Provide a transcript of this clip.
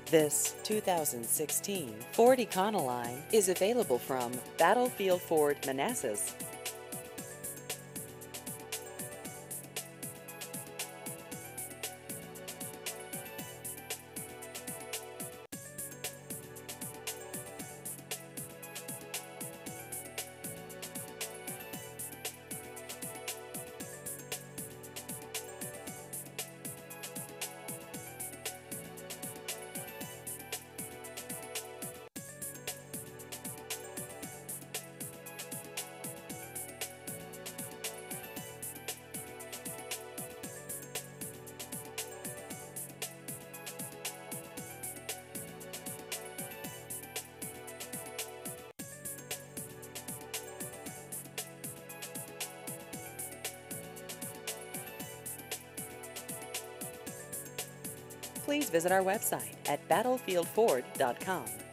This 2016 Ford Econoline is available from Battlefield Ford Manassas. Please visit our website at battlefieldford.com.